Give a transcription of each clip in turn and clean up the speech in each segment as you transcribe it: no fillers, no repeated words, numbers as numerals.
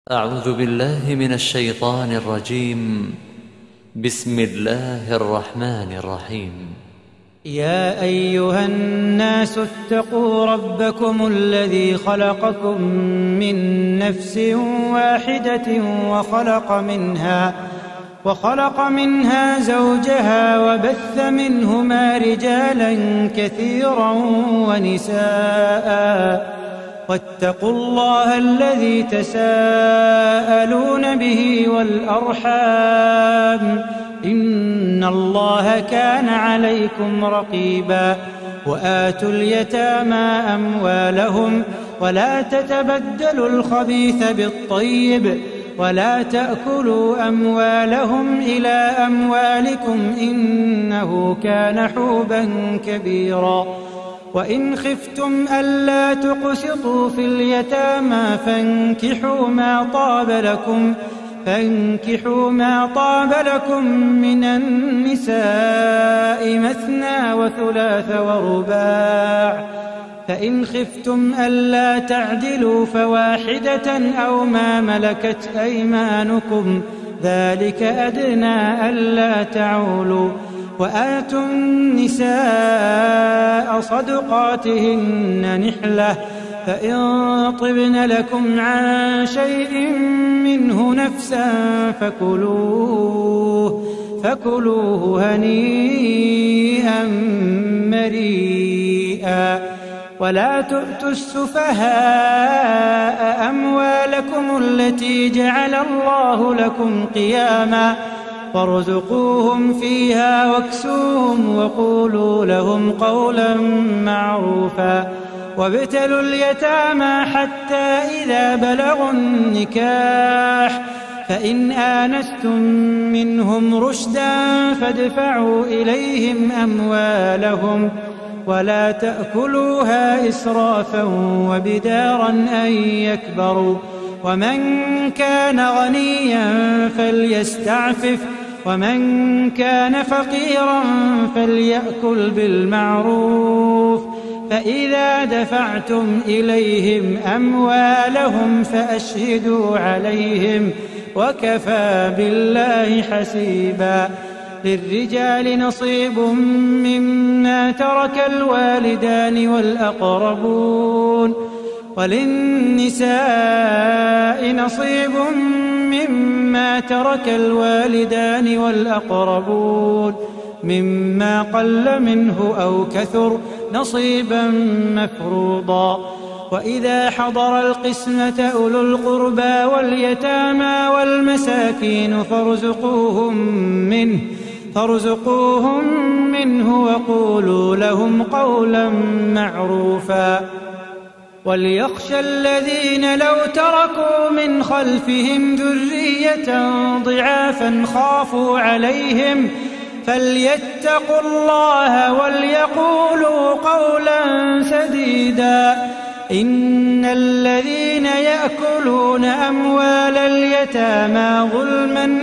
أعوذ بالله من الشيطان الرجيم. بسم الله الرحمن الرحيم. يا أيها الناس اتقوا ربكم الذي خلقكم من نفس واحدة وخلق منها زوجها وبث منهما رجالا كثيرا ونساء واتقوا الله الذي تساءلون به والأرحام إن الله كان عليكم رقيبا. وآتوا اليتامى أموالهم ولا تتبدلوا الخبيث بالطيب ولا تأكلوا أموالهم إلى أموالكم إنه كان حوبا كبيرا. وإن خفتم ألا تقسطوا في اليتامى فانكحوا ما طاب لكم من النساء مثنى وثلاث ورباع. فإن خفتم ألا تعدلوا فواحدة أو ما ملكت أيمانكم ذلك أدنى ألا تعولوا. وآتوا النساء صدقاتهن نحلة فإن طبن لكم عن شيء منه نفسا فكلوه هنيئا مريئا. ولا تؤتوا السفهاء أموالكم التي جعل الله لكم قياما وارزقوهم فيها واكسوهم وقولوا لهم قولا معروفا. وابتلوا اليتامى حتى إذا بلغوا النكاح فإن آنستم منهم رشدا فادفعوا إليهم أموالهم ولا تأكلوها إسرافا وبدارا أن يكبروا. ومن كان غنيا فليستعفف ومن كان فقيرا فليأكل بالمعروف. فإذا دفعتم إليهم أموالهم فأشهدوا عليهم وكفى بالله حسيبا. للرجال نصيب مما ترك الوالدان والأقربون وللنساء نصيب مما ترك الوالدان والأقربون مما قل منه أو كثر نصيبا مفروضا. وإذا حضر القسمة أولو القربى واليتامى والمساكين فارزقوهم منه وقولوا لهم قولا معروفا. وليخشى الذين لو تركوا من خلفهم ذرية ضعافا خافوا عليهم فليتقوا الله وليقولوا قولا سديدا. إن الذين يأكلون أموال اليتامى ظلما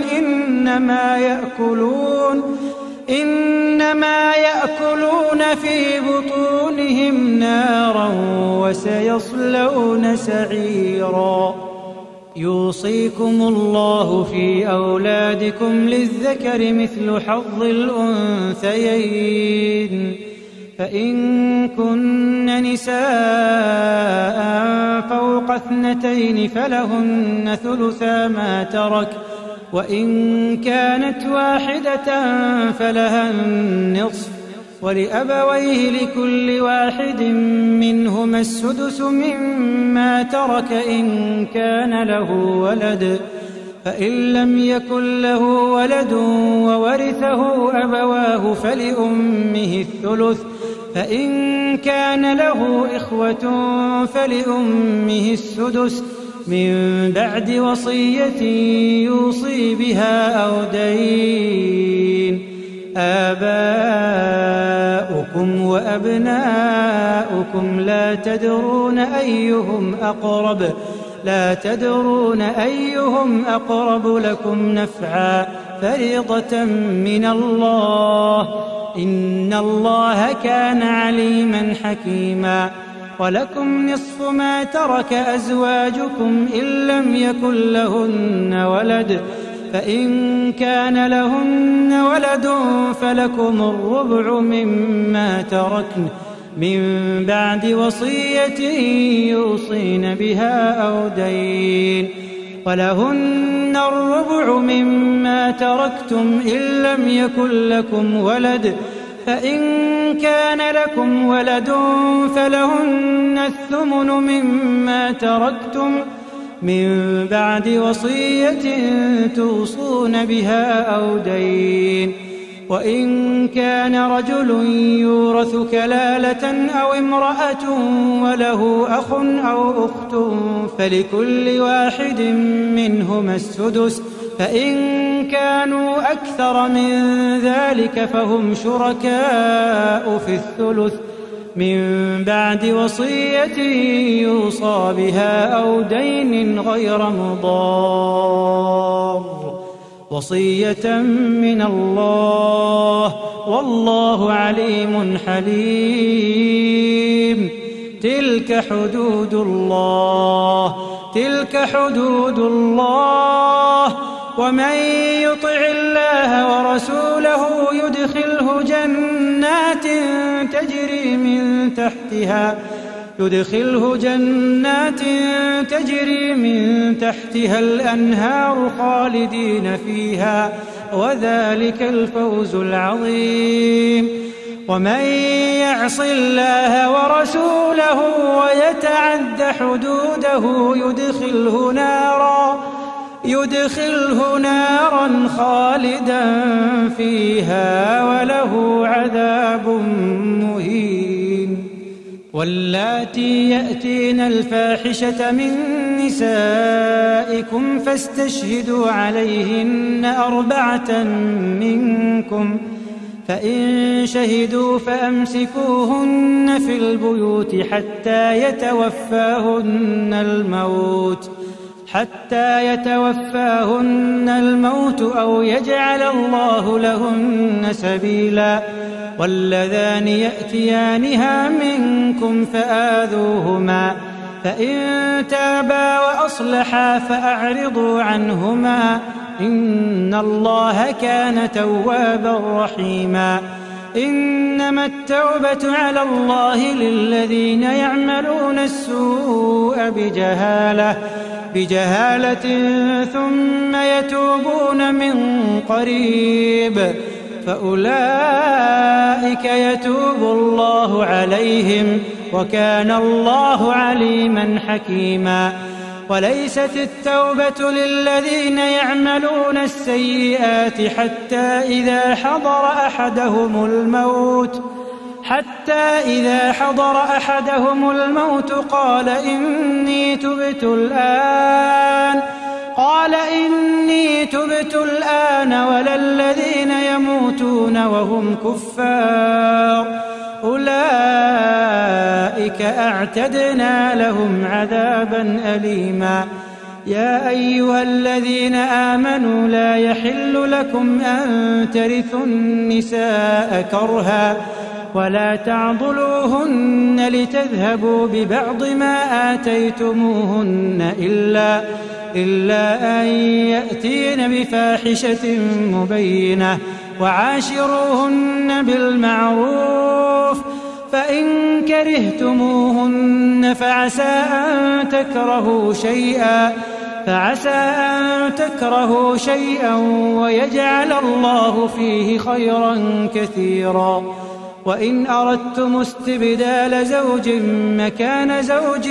إنما يأكلون في بطونهم نارا وسيصلون سعيرا. يوصيكم الله في أولادكم للذكر مثل حظ الأنثيين. فإن كن نساء فوق 2 فلهن ثلثا ما ترك وإن كانت واحدة فلها النصف ولأبويه لكل واحد منهما السدس مما ترك إن كان له ولد. فإن لم يكن له ولد وورثه أبواه فلأمه الثلث. فإن كان له إخوة فلأمه السدس من بعد وصية يوصي بها أو دين. آباؤكم وأبناؤكم لا تدرون أيهم أقرب لكم نفعا فريضة من الله إن الله كان عليما حكيما. ولكم نصف ما ترك أزواجكم إن لم يكن لهن ولد، فإن كان لهن ولد فلكم الربع مما تركن من بعد وصية يوصين بها أو دين، ولهن الربع مما تركتم إن لم يكن لكم ولد، فإن كان لكم ولد فلهن الثمن مما تركتم من بعد وصية توصون بها أو دين. وإن كان رجل يورث كلالة أو امرأة وله أخ أو أخت فلكل واحد منهما السدس، فإن كانوا أكثر من ذلك فهم شركاء في الثلث من بعد وصية يوصى بها أو دين غير مضار، وصية من الله والله عليم حليم. تلك حدود الله، تلك حدود الله، ومن يطع الله ورسوله يدخله جنات تجري من تحتها الأنهار خالدين فيها، وذلك الفوز العظيم. ومن يعص الله ورسوله ويتعد حدوده يدخله نارا خالدا فيها وله عذاب مهين. واللاتي يأتين الفاحشة من نسائكم فاستشهدوا عليهن 4 منكم، فإن شهدوا فأمسكوهن في البيوت حتى يتوفاهن الموت أو يجعل الله لهن سبيلا. واللذان يأتيانها منكم فآذوهما، فإن تابا وأصلحا فأعرضوا عنهما، إن الله كان توابا رحيما. إنما التوبة على الله للذين يعملون السوء بجهالة ثم يتوبون من قريب فأولئك يتوب الله عليهم، وكان الله عليما حكيما. وليست التوبة للذين يعملون السيئات حتى إذا حضر أحدهم الموت قال إني تبت الآن ولا الذين يموتون وهم كفار أولئك أعتدنا لهم عذابا أليما. يا أيها الذين آمنوا لا يحل لكم أن ترثوا النساء كرها ولا تعضلوهن لتذهبوا ببعض ما آتيتموهن إلا أن يأتين بفاحشة مبينة وعاشروهن بالمعروف، فإن كرهتموهن فعسى أن تكرهوا شيئا ويجعل الله فيه خيرا كثيرا. وإن أردتم استبدال زوج مكان زوج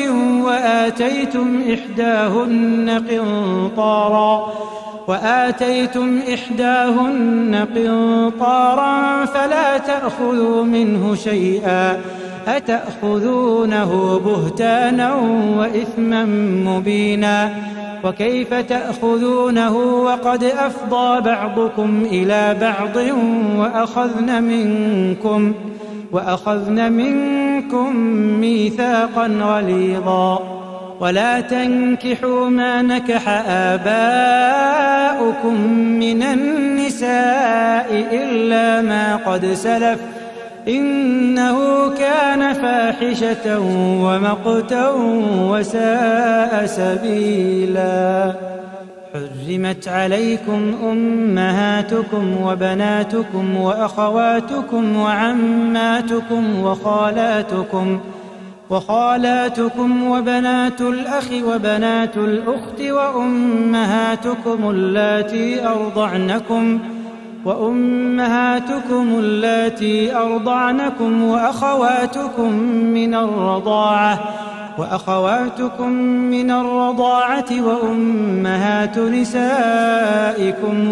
وآتيتم إحداهن قنطارا فلا تأخذوا منه شيئا أتأخذونه بهتانا وإثما مبينا. وكيف تأخذونه وقد أفضى بعضكم إلى بعض وأخذن منكم ميثاقا غليظا. ولا تنكحوا ما نكح آباؤكم من النساء إلا ما قد سلف إنه كان فاحشة ومقتا وساء سبيلا. حرمت عليكم أمهاتكم وبناتكم وأخواتكم وعماتكم وخالاتكم وبنات الأخ وبنات الأخت وأمهاتكم اللاتي أرضعنكم وأخواتكم من الرضاعة وأمهات نسائكم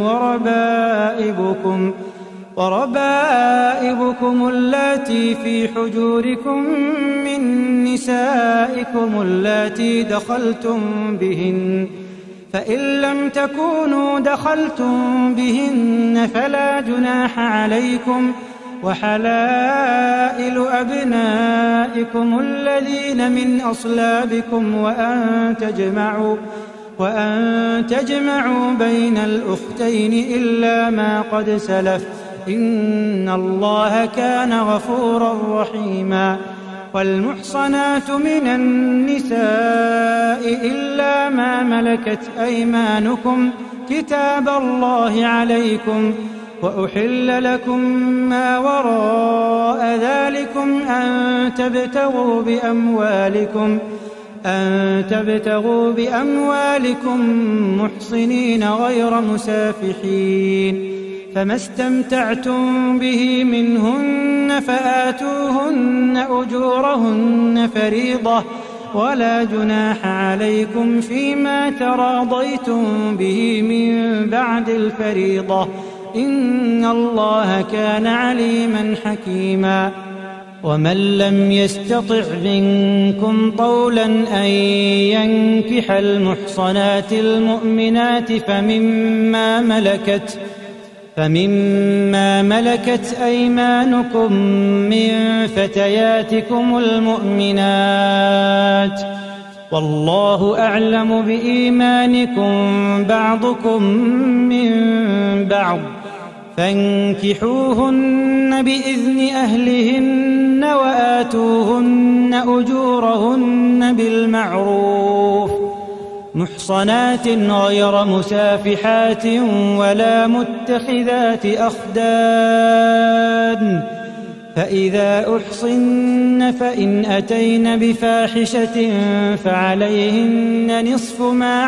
وربائبكم اللاتي في حجوركم من نسائكم اللاتي دخلتم بهن، فإن لم تكونوا دخلتم بهن فلا جناح عليكم، وحلائل أبنائكم الذين من أصلابكم وأن تجمعوا بين الأختين إلا ما قد سلف، إن الله كان غفورا رحيما. والمحصنات من النساء إلا ما ملكت أيمانكم كتاب الله عليكم، وأحل لكم ما وراء ذلكم أن تبتغوا بأموالكم محصنين غير مسافحين، فما استمتعتم به منهن فآتوهن أجورهن فريضة، ولا جناح عليكم فيما تراضيتم به من بعد الفريضة، إن الله كان عليما حكيما. ومن لم يستطع منكم طولا أن ينكح المحصنات المؤمنات فمما ملكت أيمانكم من فتياتكم المؤمنات، والله أعلم بإيمانكم بعضكم من بعض، فانكحوهن بإذن أهلهن وآتوهن أجورهن بالمعروف محصنات غير مسافحات ولا متخذات أخدان، فإذا أحصن فإن أتين بفاحشة فعليهن نصف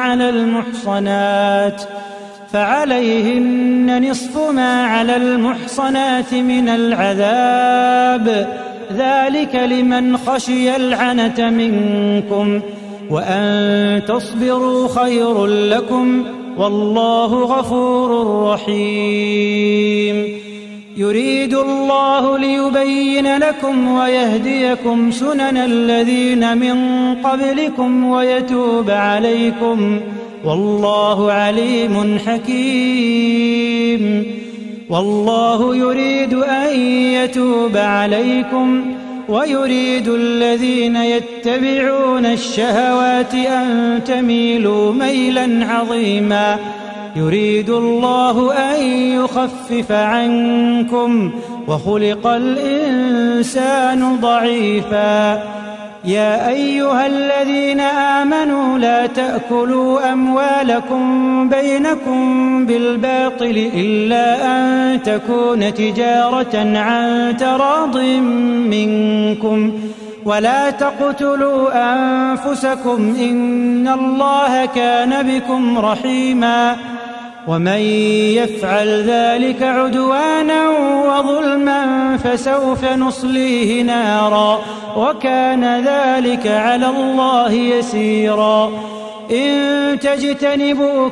ما على المحصنات من العذاب، ذلك لمن خشي العنة منكم، وأن تصبروا خير لكم، والله غفور رحيم. يريد الله ليبين لكم ويهديكم سنن الذين من قبلكم ويتوب عليكم، والله عليم حكيم. والله يريد أن يتوب عليكم، ويريد الذين يتبعون الشهوات أن تميلوا ميلا عظيما. يريد الله أن يخفف عنكم، وخلق الإنسان ضعيفا. يا أيها الذين آمنوا لا تأكلوا أموالكم بينكم بالباطل إلا أن تكون تجارة عن تراض منكم، ولا تقتلوا أنفسكم إن الله كان بكم رحيما. ومن يفعل ذلك عدوانا وظلما فسوف نصليه نارا، وكان ذلك على الله يسيرا. إن تجتنبوا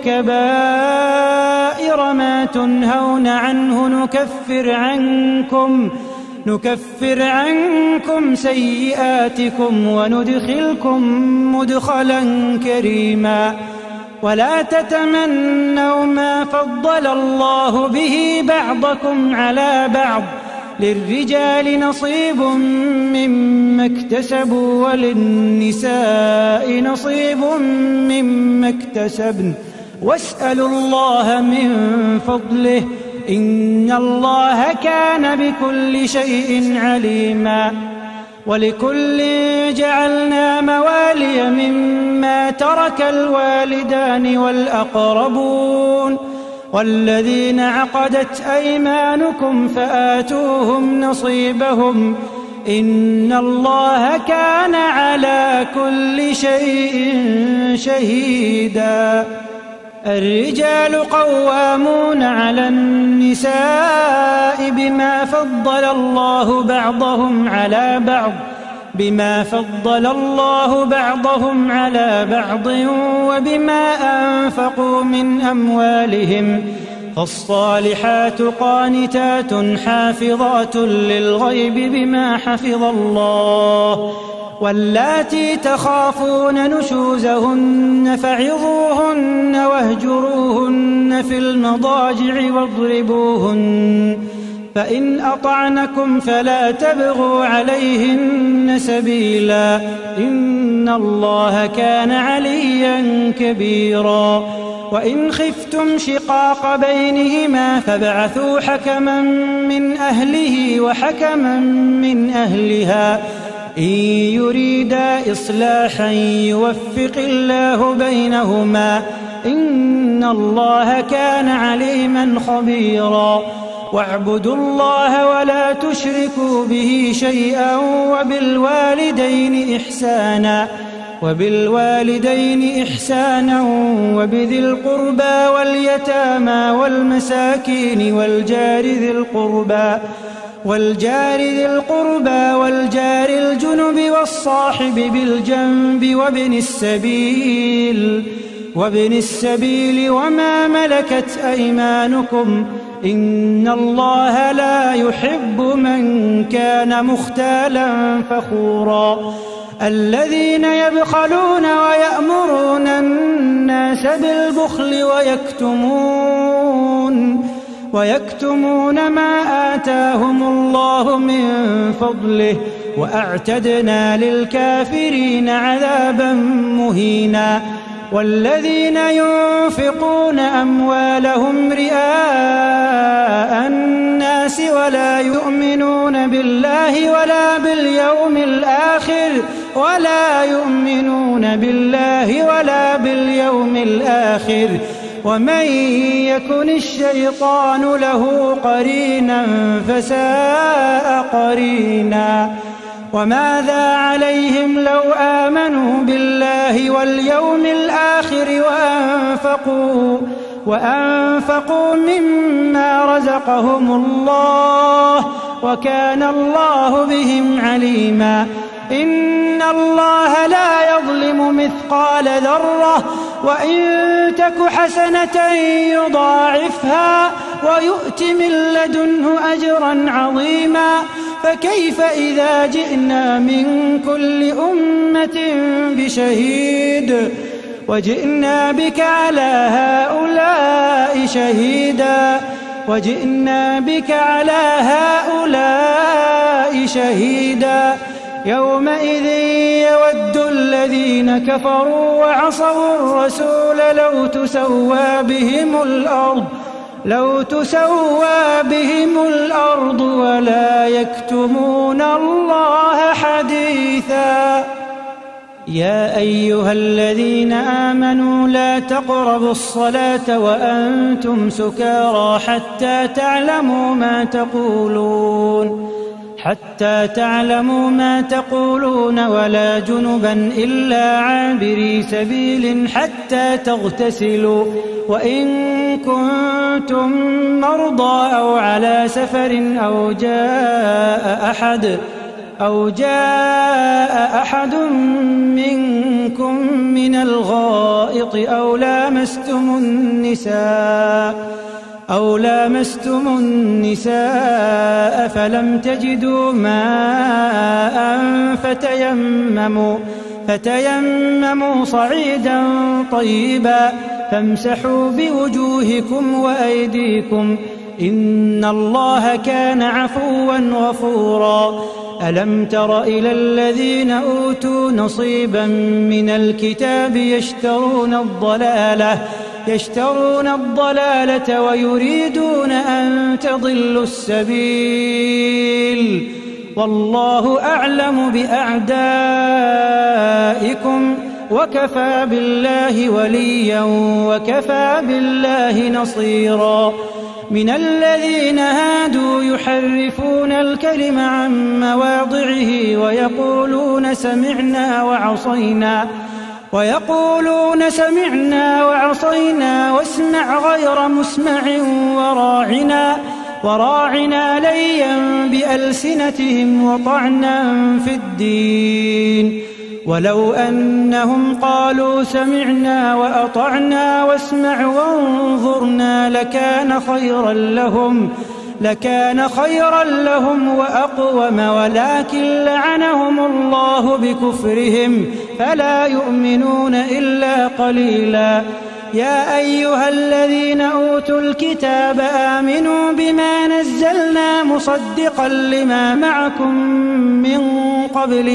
كبائر ما تنهون عنه نكفر عنكم سيئاتكم وندخلكم مدخلا كريما. ولا تتمنوا ما فضل الله به بعضكم على بعض، للرجال نصيب مما اكتسبوا وللنساء نصيب مما اكتسبن، واسألوا الله من فضله، إن الله كان بكل شيء عليما. ولكل جعلنا موالي مما ترك الوالدان والأقربون والذين عقدت أيمانكم فآتوهم نصيبهم إن الله كان على كل شيء شهيدا. الرجال قوامون على النساء بما فضل الله بعضهم على بعض وبما أنفقوا من أموالهم فالصالحات قانتات حافظات للغيب بما حفظ الله واللاتي تخافون نشوزهن فعظوهن واهجروهن في المضاجع واضربوهن فإن أطعنكم فلا تبغوا عليهن سبيلا إن الله كان عليا كبيرا. وإن خفتم شقاق بينهما فابعثوا حكما من أهله وحكما من أهلها إن يريدا إصلاحا يوفق الله بينهما إن الله كان عليما خبيرا. واعبدوا الله ولا تشركوا به شيئا وبالوالدين إحسانا وبذي القربى واليتامى والمساكين والجار ذي القربى والجار الجنب والصاحب بالجنب وابن السبيل وما ملكت أيمانكم إن الله لا يحب من كان مختالا فخورا. الذين يبخلون ويأمرون الناس بالبخل ويكتمون ما آتاهم الله من فضله وأعتدنا للكافرين عذابا مهينا. والذين ينفقون أموالهم رئاء الناس ولا يؤمنون بالله ولا باليوم الآخر ومن يكن الشيطان له قرينا فساء قرينا. وماذا عليهم لو آمنوا بالله واليوم الآخر وأنفقوا مما رزقهم الله وكان الله بهم عليما. إن الله لا يظلم مثقال ذرة وإن تك حسنة يضاعفها ويؤت من لدنه أجرا عظيما. فكيف إذا جئنا من كل أمة بشهيد وجئنا بك على هؤلاء شهيدا. يومئذ يود الذين كفروا وعصوا الرسول لو تسوى بهم الأرض ولا يكتمون الله حديثا. يا أيها الذين آمنوا لا تقربوا الصلاة وأنتم سكارى حتى تعلموا ما تقولون ولا جنبا إلا عابري سبيل حتى تغتسلوا وإن كنتم مرضى أو على سفر أو جاء أحد منكم من الغائط أو لامستم النساء فلم تجدوا ماء فتيمموا صعيدا طيبا فامسحوا بوجوهكم وأيديكم إن الله كان عفوا غفورا. ألم تر إلى الذين أوتوا نصيبا من الكتاب يشترون الضلالة ويريدون أن تضلوا السبيل والله أعلم بأعدائكم وكفى بالله وليا وكفى بالله نصيرا من الذين هادوا يحرفون الكلم عن مواضعه ويقولون سمعنا وعصينا واسمع غير مسمع وراعنا ليا بألسنتهم وطعنا في الدين ولو أنهم قالوا سمعنا وأطعنا واسمع وانظرنا لكان خيرا لهم وأقوم ولكن لعنهم الله بكفرهم فلا يؤمنون إلا قليلا يا أيها الذين أوتوا الكتاب آمنوا بما نزلنا مصدقا لما معكم من قبل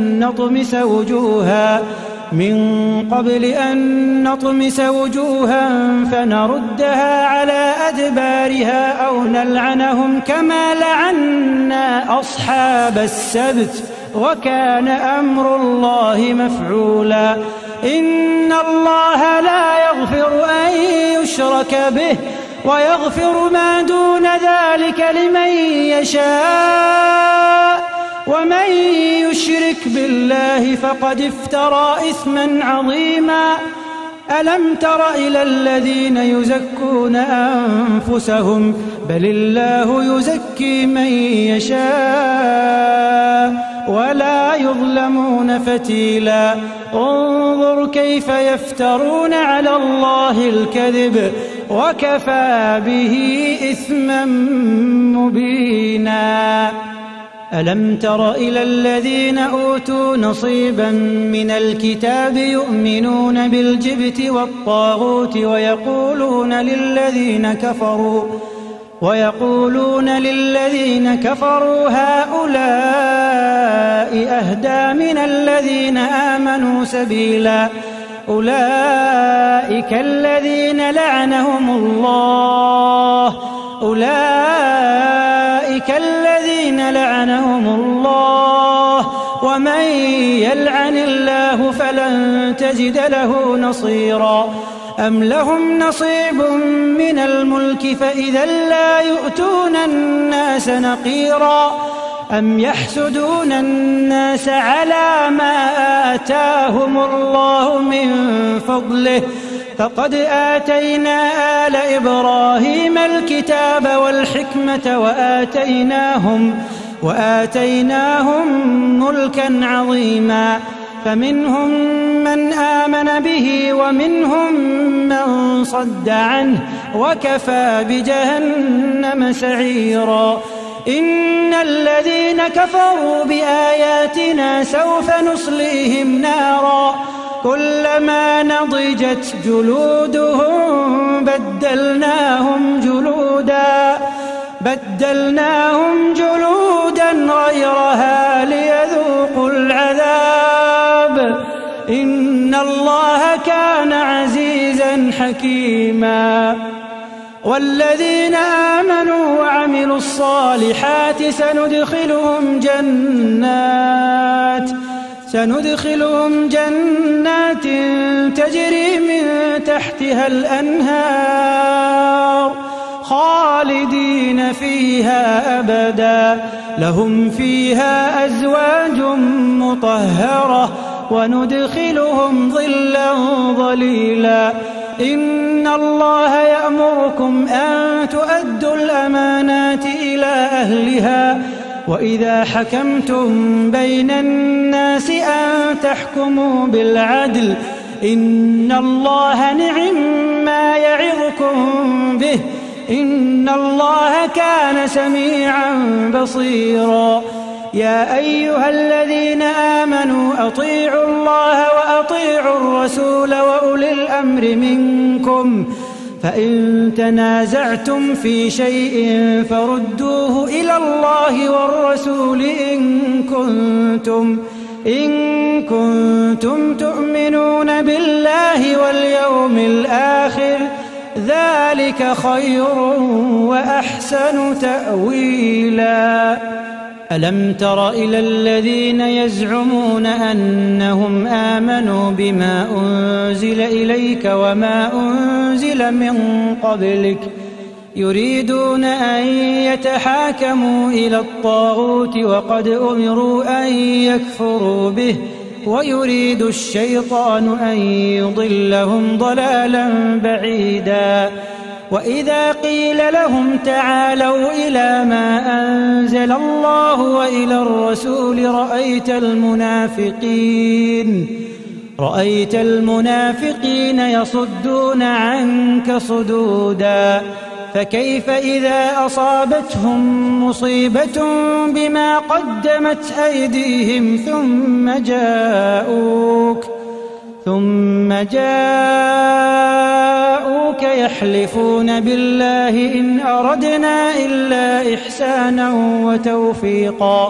أن نطمس وجوها فنردها على أدبارها أو نلعنهم كما لعنا أصحاب السبت وكان أمر الله مفعولا إن الله لا يغفر أن يشرك به ويغفر ما دون ذلك لمن يشاء ومن يشرك بالله فقد افترى إثما عظيما ألم تر إلى الذين يزكون أنفسهم بل الله يزكي من يشاء ولا يظلمون فتيلا انظر كيف يفترون على الله الكذب وكفى به إثما مبينا ألم تر إلى الذين أوتوا نصيبا من الكتاب يؤمنون بالجبت والطاغوت ويقولون للذين كفروا هؤلاء أهدى من الذين آمنوا سبيلا أولئك الذين لعنهم الله ومن يلعن الله فلن تجد له نصيرا أم لهم نصيب من الملك فإذا لا يؤتون الناس نقيرا أم يحسدون الناس على ما آتاهم الله من فضله فقد آتينا آل إبراهيم الكتاب والحكمة وآتيناهم ملكا عظيما فمنهم من آمن به ومنهم من صد عنه وكفى بجهنم سعيرا إن الذين كفروا بآياتنا سوف نصليهم نارا كلما نضجت جلودهم بدلناهم جلودا غيرها ليذوقوا العذاب إن الله كان عزيزا حكيما والذين آمنوا وعملوا الصالحات سندخلهم جنات تجري من تحتها الأنهار خالدين فيها أبدا لهم فيها أزواج مطهرة وندخلهم ظلا ظليلا إن الله يأمركم أن تؤدوا الأمانات إلى أهلها وإذا حكمتم بين الناس أن تحكموا بالعدل إن الله نعما يعظكم به إن الله كان سميعا بصيرا يا أيها الذين آمنوا أطيعوا الله وأطيعوا الرسول وأولي الأمر منكم فإن تنازعتم في شيء فردوه إلى الله والرسول إن كنتم تؤمنون بالله واليوم الآخر ذلك خير وأحسن تأويلا. ألم تر إلى الذين يزعمون أنهم آمنوا بما أنزل إليك وما أنزل من قبلك يريدون أن يتحاكموا إلى الطاغوت وقد أمروا أن يكفروا به ويريد الشيطان أن يضلهم ضلالا بعيدا. وإذا قيل لهم تعالوا إلى ما أنزل الله وإلى الرسول رأيت المنافقين يصدون عنك صدودا. فكيف إذا أصابتهم مصيبة بما قدمت أيديهم ثم جاءوك يحلفون بالله إن أردنا إلا إحسانا وتوفيقا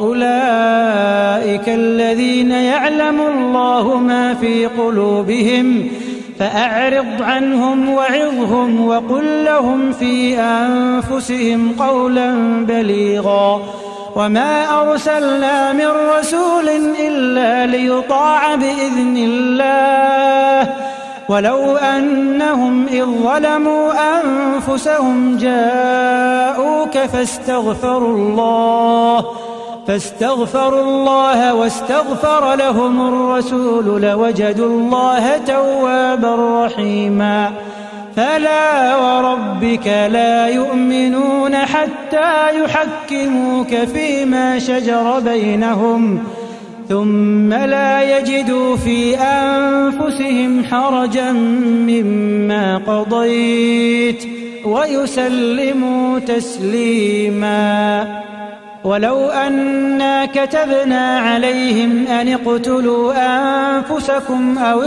أولئك الذين يعلم الله ما في قلوبهم فأعرض عنهم وعظهم وقل لهم في أنفسهم قولا بليغا. وما أرسلنا من رسول إلا ليطاع بإذن الله ولو أنهم إذ ظلموا أنفسهم جاءوك فاستغفروا الله واستغفر لهم الرسول لوجدوا الله توابا رحيما. فلا وربك لا يؤمنون حتى يحكموك فيما شجر بينهم ثم لا يجدوا في أنفسهم حرجا مما قضيت ويسلموا تسليما. ولو أنا كتبنا عليهم أن اقتلوا أنفسكم أو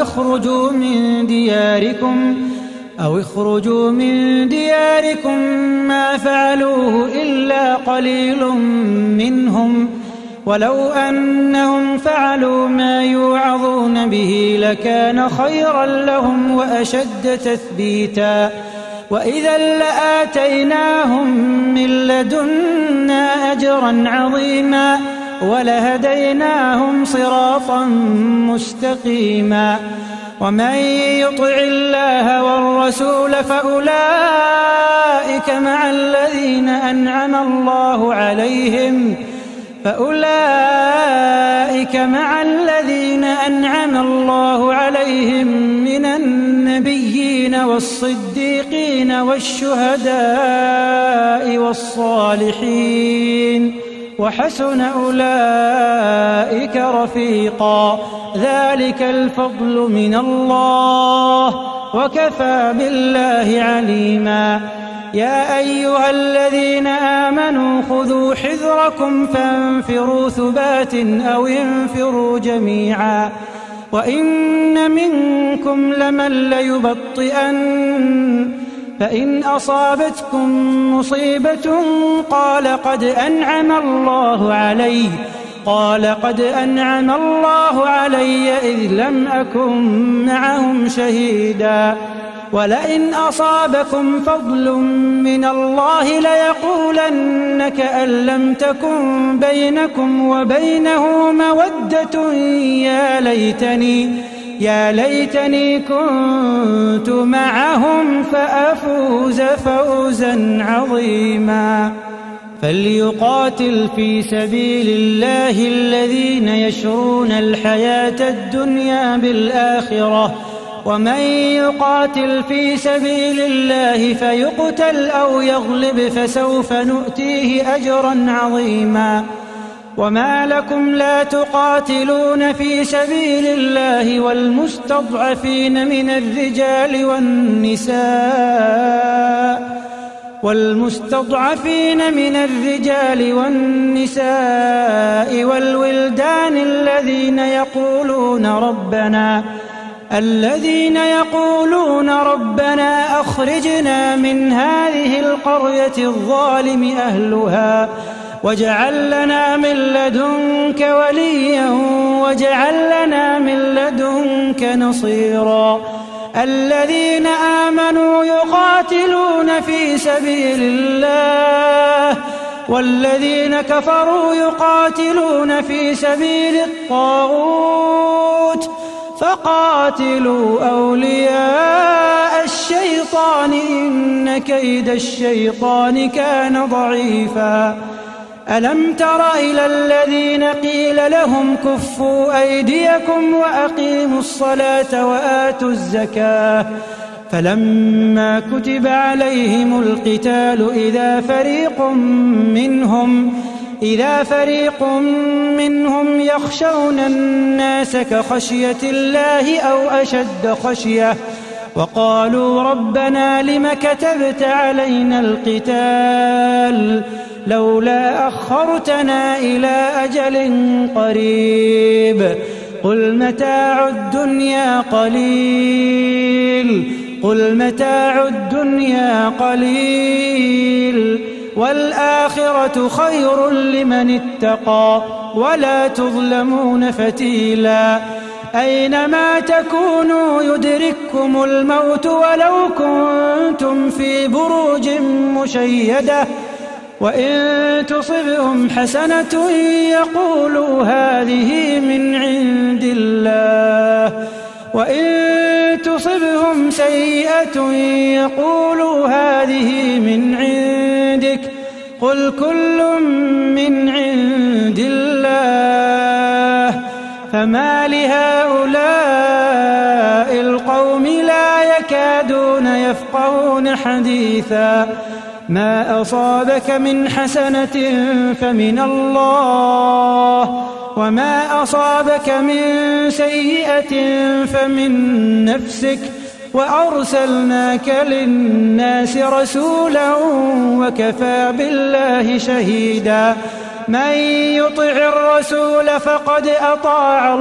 اخرجوا من دياركم ما فعلوه إلا قليل منهم ولو أنهم فعلوا ما يوعظون به لكان خيرا لهم وأشد تثبيتا. وإذا لآتيناهم من لدنا أجرا عظيما ولهديناهم صراطا مستقيما. ومن يطع الله والرسول فأولئك مع الذين أنعم الله عليهم من النبيين والصديقين والشهداء والصالحين وحسن أولئك رفيقا. ذلك الفضل من الله وكفى بالله عليما. يا أيها الذين آمنوا خذوا حذركم فانفروا ثبات أو انفروا جميعا وإن منكم لمن ليبطئن فإن أصابتكم مصيبة قال قد أنعم الله علي إذ لم أكن معهم شهيدا. ولئن أصابكم فضل من الله ليقولن كأن لم تكن بينكم وبينه مودة يا ليتني كنت معهم فأفوز فوزا عظيما. فليقاتل في سبيل الله الذين يشرون الحياة الدنيا بالآخرة ومن يقاتل في سبيل الله فيقتل أو يغلب فسوف نؤتيه أجرا عظيما. وما لكم لا تقاتلون في سبيل الله والمستضعفين من الرجال والنساء والولدان الذين يقولون ربنا أخرجنا من هذه القرية الظالم واجعل لنا من لدنك وليا واجعل لنا من لدنك نصيرا. الذين آمنوا يقاتلون في سبيل الله والذين كفروا يقاتلون في سبيل الطاغوت فقاتلوا أولياء الشيطان إن كيد الشيطان كان ضعيفا. ألم تر إلى الذين قيل لهم كفوا أيديكم وأقيموا الصلاة وآتوا الزكاة فلما كتب عليهم القتال إذا فريق منهم يخشون الناس كخشية الله أو أشد خشية وقالوا ربنا لم كتبت علينا القتال لولا أخرتنا إلى أجل قريب قل متاع الدنيا قليل والآخرة خير لمن اتقى ولا تظلمون فتيلا. أينما تكونوا يدرككم الموت ولو كنتم في بروج مشيدة وإن تصبهم حسنة يقولوا هذه من عند الله وإن تصبهم سيئة يقولوا هذه من عندك قل كل من عند الله فما لهؤلاء القوم لا يكادون يفقهون حديثا. ما أصابك من حسنة فمن الله وما أصابك من سيئة فمن نفسك وأرسلناك للناس رسولا وكفى بالله شهيدا. من يطع الرسول فقد أطاع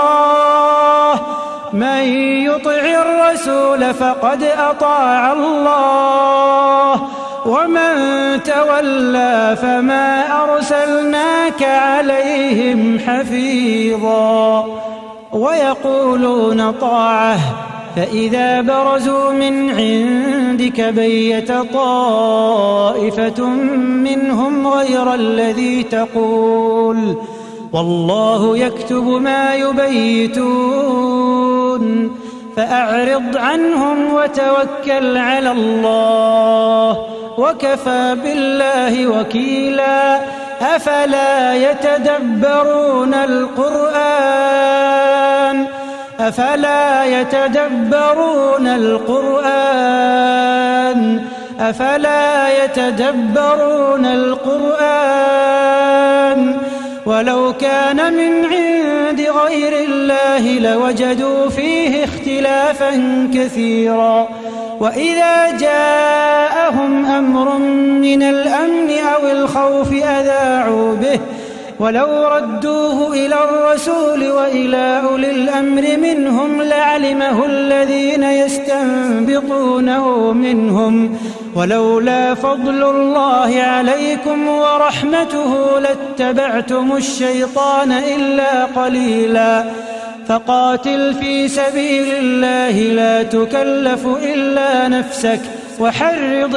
الله ومن تولى فما أرسلناك عليهم حفيظا. ويقولون طاعة فإذا برزوا من عندك بيت طائفة منهم غير الذي تقول والله يكتب ما يبيتون فأعرض عنهم وتوكل على الله وكفى بالله وكيلا. أفلا يتدبرون القرآن ولو كان من عند غير الله لوجدوا فيه اختلافا كثيرا. وإذا جاءهم أمر من الأمن أو الخوف أذاعوا به ولو ردوه إلى الرسول وإلى أولي الأمر منهم لعلمه الذين يستنبطونه منهم ولولا فضل الله عليكم ورحمته لاتبعتم الشيطان إلا قليلا. فقاتل في سبيل الله لا تكلف إلا نفسك وحرض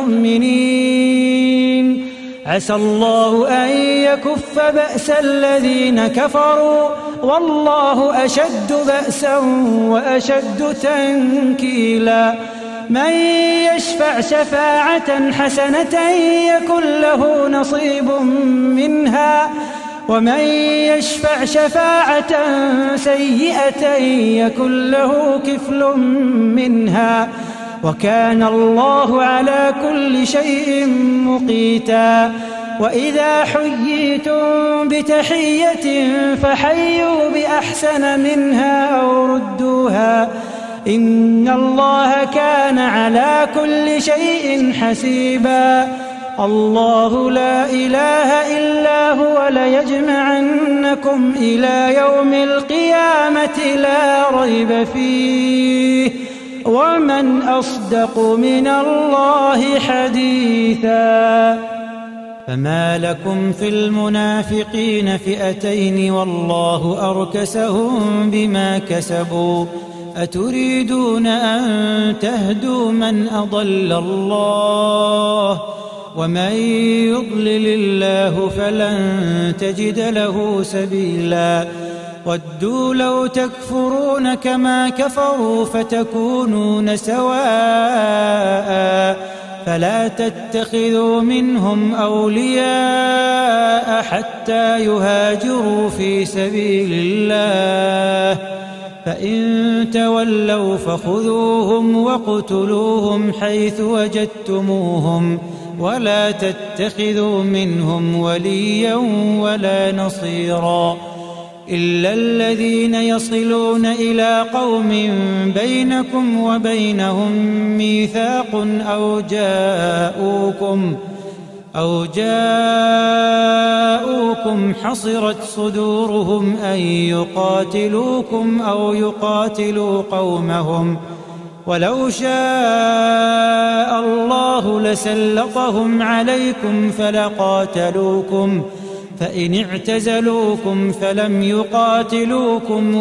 المؤمنين عسى الله أن يكف بأس الذين كفروا والله أشد بأسا وأشد تنكيلا. من يشفع شفاعة حسنة يكن له نصيب منها ومن يشفع شفاعة سيئة يكن له كفل منها وكان الله على كل شيء مقيتا. وإذا حييتم بتحية فحيوا بأحسن منها أو ردوها إن الله كان على كل شيء حسيبا. الله لا إله إلا هو ليجمعنكم إلى يوم القيامة لا ريب فيه ومن أصدق من الله حديثا. فما لكم في المنافقين فئتين والله أركسهم بما كسبوا أتريدون أن تهدوا من أضل الله ومن يضلل الله فلن تجد له سبيلا ودوا لو تكفرون كما كفروا فتكونون سواء فلا تتخذوا منهم أولياء حتى يهاجروا في سبيل الله فإن تولوا فخذوهم واقتلوهم حيث وجدتموهم ولا تتخذوا منهم وليا ولا نصيرا إلا الذين يصلون إلى قوم بينكم وبينهم ميثاق أو جاءوكم حصرت صدورهم أن يقاتلوكم أو يقاتلوا قومهم ولو شاء الله لسلطهم عليكم فلقاتلوكم فإن اعتزلوكم فلم يقاتلوكم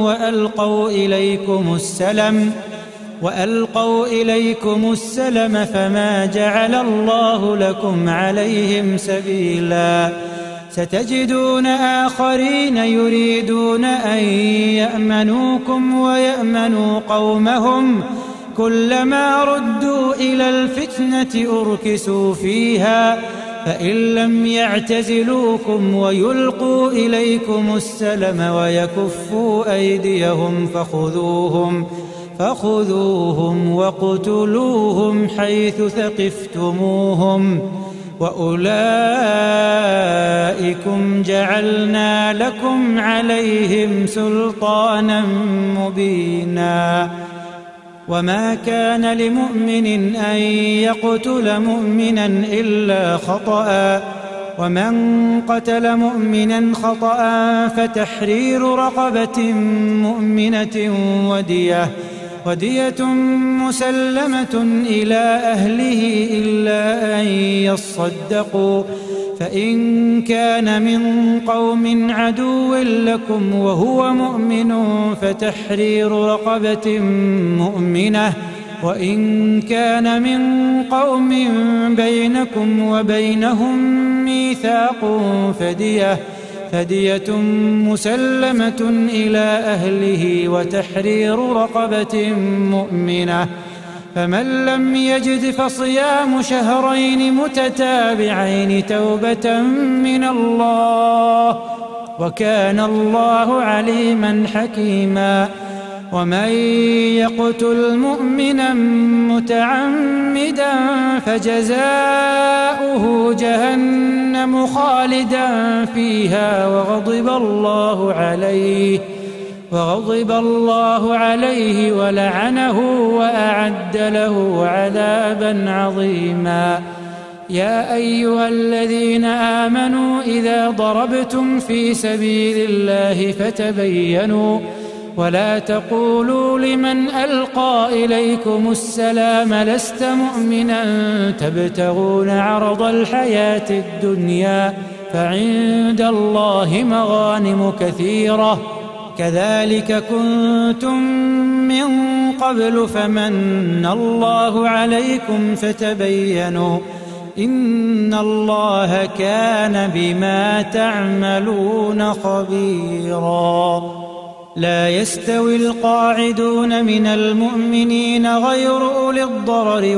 وألقوا إليكم السلم فما جعل الله لكم عليهم سبيلا ستجدون آخرين يريدون أن يأمنوكم ويأمنوا قومهم كلما ردوا إلى الفتنة أركسوا فيها فإن لم يعتزلوكم ويلقوا إليكم السلم ويكفوا أيديهم فخذوهم واقتلوهم حيث ثقفتموهم وأولئكم جعلنا لكم عليهم سلطانا مبينا وما كان لمؤمن أن يقتل مؤمنا إلا خطأ ومن قتل مؤمنا خطأ فتحرير رقبة مؤمنة ودية مسلمة إلى أهله إلا أن يصدقوا فإن كان من قوم عدو لكم وهو مؤمن فتحرير رقبة مؤمنة وإن كان من قوم بينكم وبينهم ميثاق فدية مسلمة إلى أهله وتحرير رقبة مؤمنة فمن لم يجد فصيام شهرين متتابعين توبة من الله وكان الله عليما حكيما ومن يقتل مؤمنا متعمدا فجزاؤه جهنم خالدا فيها وغضب الله عليه ولعنه وأعد له عذابا عظيما يا أيها الذين آمنوا إذا ضربتم في سبيل الله فتبينوا ولا تقولوا لمن ألقى إليكم السلام لست مؤمنا تبتغون عرض الحياة الدنيا فعند الله مغانم كثيرة كذلك كنتم من قبل فمن الله عليكم فتبينوا إن الله كان بما تعملون خبيرا لا يستوي القاعدون من المؤمنين غير أولي الضرر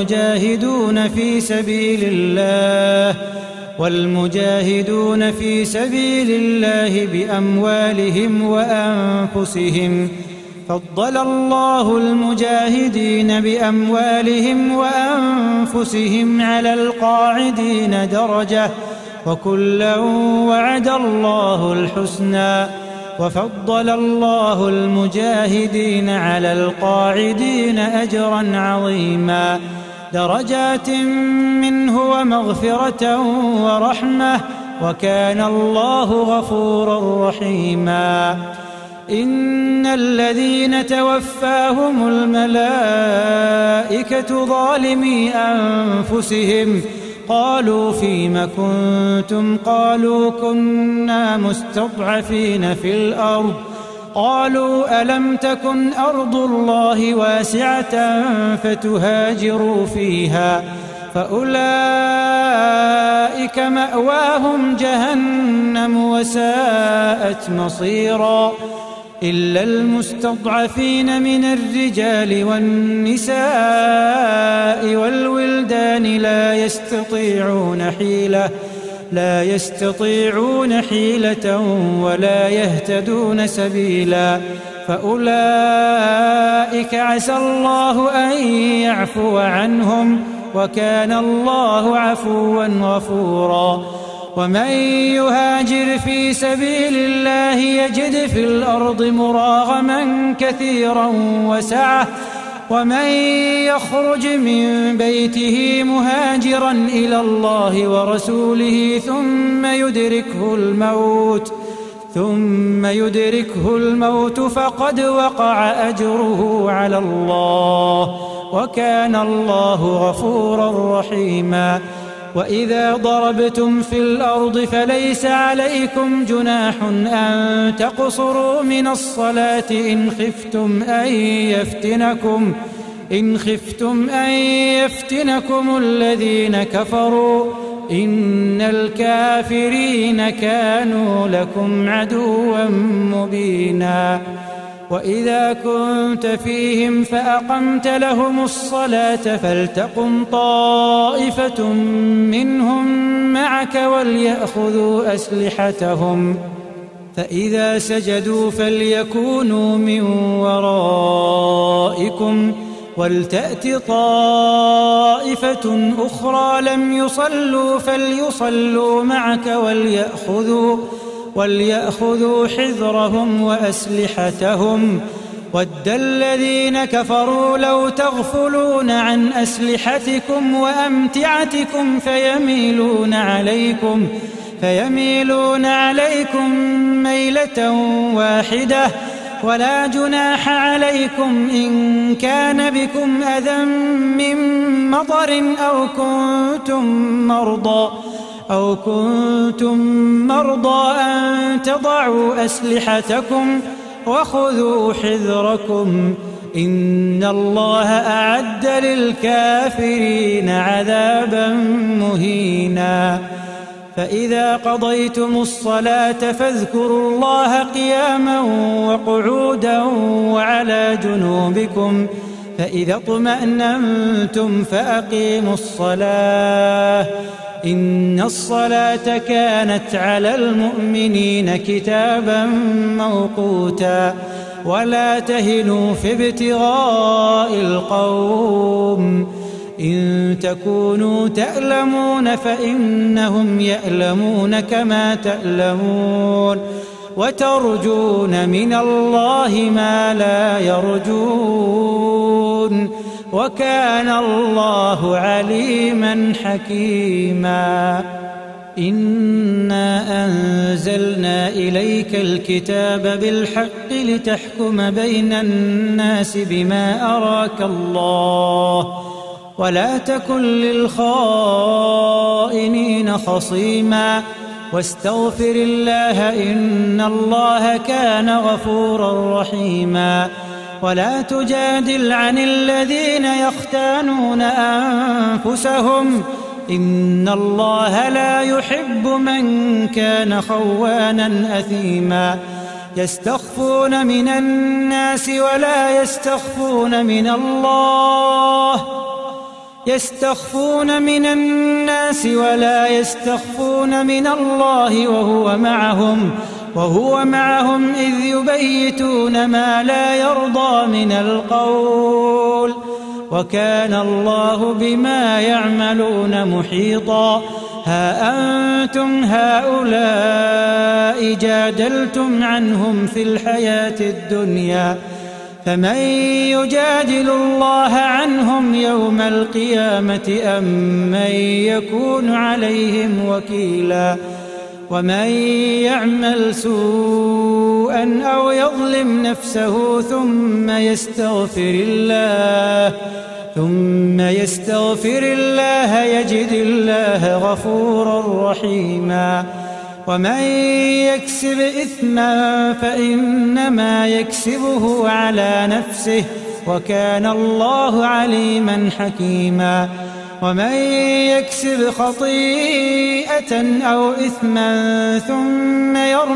والمجاهدون في سبيل الله بأموالهم وأنفسهم فضل الله المجاهدين بأموالهم وأنفسهم على القاعدين درجة وكلا وعد الله الحسنى وفضل الله المجاهدين على القاعدين أجرا عظيما درجات منه ومغفرة ورحمة وكان الله غفورا رحيما إن الذين توفاهم الملائكة ظالمي أنفسهم قالوا فيم كنتم قالوا كنا مستضعفين في الأرض قالوا ألم تكن أرض الله واسعة فتهاجروا فيها فأولئك مأواهم جهنم وساءت مصيرا إلا المستضعفين من الرجال والنساء والولدان لا يستطيعون حيلة ولا يهتدون سبيلا فأولئك عسى الله أن يعفو عنهم وكان الله عفوا غفورا ومن يهاجر في سبيل الله يجد في الأرض مراغما كثيرا وسعة ومن يخرج من بيته مهاجرا إلى الله ورسوله ثم يدركه الموت فقد وقع أجره على الله وكان الله غفورا رحيما وإذا ضربتم في الأرض فليس عليكم جناح أن تقصروا من الصلاة إن خفتم أن يفتنكم الذين كفروا إن الكافرين كانوا لكم عدوا مبينا وإذا كنت فيهم فأقمت لهم الصلاة فلتقم طائفة منهم معك وليأخذوا أسلحتهم فإذا سجدوا فليكونوا من ورائكم ولتأت طائفة أخرى لم يصلوا فليصلوا معك وليأخذوا حذرهم وأسلحتهم ود الذين كفروا لو تغفلون عن أسلحتكم وأمتعتكم فيميلون عليكم ميلة واحدة ولا جناح عليكم إن كان بكم أذى من مطر أو كنتم مرضى أن تضعوا أسلحتكم وخذوا حذركم إن الله أعد للكافرين عذابا مهينا فإذا قضيتم الصلاة فاذكروا الله قياما وقعودا وعلى جنوبكم فإذا اطمأننتم فأقيموا الصلاة إن الصلاة كانت على المؤمنين كتابا موقوتا ولا تهنوا في ابتغاء القوم إن تكونوا تألمون فإنهم يألمون كما تألمون وترجون من الله ما لا يرجون وكان الله عليما حكيما إنا أنزلنا إليك الكتاب بالحق لتحكم بين الناس بما أراك الله ولا تكن للخائنين خصيما واستغفر الله إن الله كان غفورا رحيما ولا تجادل عن الذين يختانون أنفسهم إن الله لا يحب من كان خوانا أثيما يستخفون من الناس ولا يستخفون من الله وهو معهم إذ يبيتون ما لا يرضى من القول وكان الله بما يعملون محيطا ها أنتم هؤلاء جادلتم عنهم في الحياة الدنيا فمن يجادل الله عنهم يوم القيامة أم من يكون عليهم وكيلا ومن يعمل سوءا أو يظلم نفسه ثم ثم يستغفر الله يجد الله غفورا رحيما. ومن يكسب إثما فإنما يكسبه على نفسه وكان الله عليما حكيما. ومن يكسب خطيئة أو إثما ثم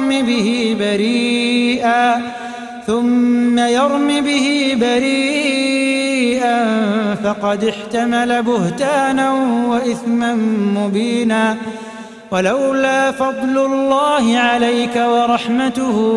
يرم به بريئا فقد احتمل بهتانا وإثما مبينا. ولولا فضل الله عليك ورحمته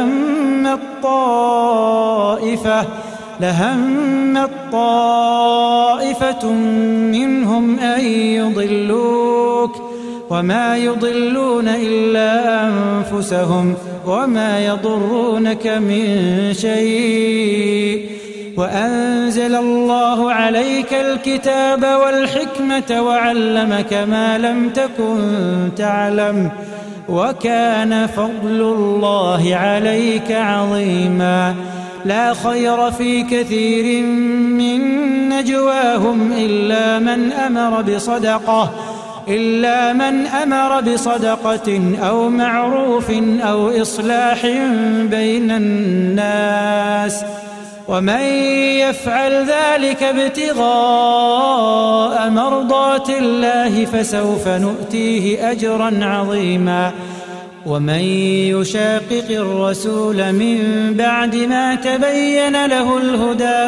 لهمت طائفة منهم أن يضلوك وما يضلون إلا أنفسهم وما يضرونك من شيء. وأنزل الله عليك الكتاب والحكمة وعلمك ما لم تكن تعلم وكان فضل الله عليك عظيما. لا خير في كثير من نجواهم إلا من أمر بصدقة أو معروف أو إصلاح بين الناس. ومن يفعل ذلك ابتغاء مرضات الله فسوف نؤتيه أجرا عظيما. ومن يشاقق الرسول من بعد ما تبين له الهدى